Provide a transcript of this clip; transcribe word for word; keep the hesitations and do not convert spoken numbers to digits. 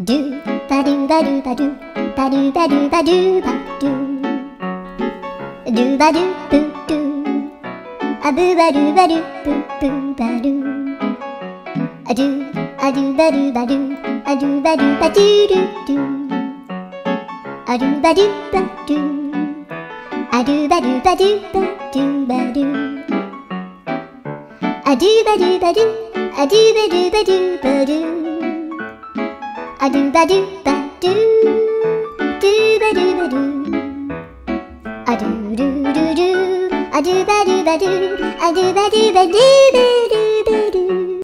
do ba do ba do ba do ba do ba do ba do ba do do ba do boo do a boo ba do ba do boo boo ba do a do a do ba do ba do a do ba do ba do do do a do ba do ba do a do ba do ba do ba do ba do a do ba do ba do a do ba do ba do ba do a do ba do ba do do ba do ba do a do do do do a do ba do ba do a do ba do ba do ba do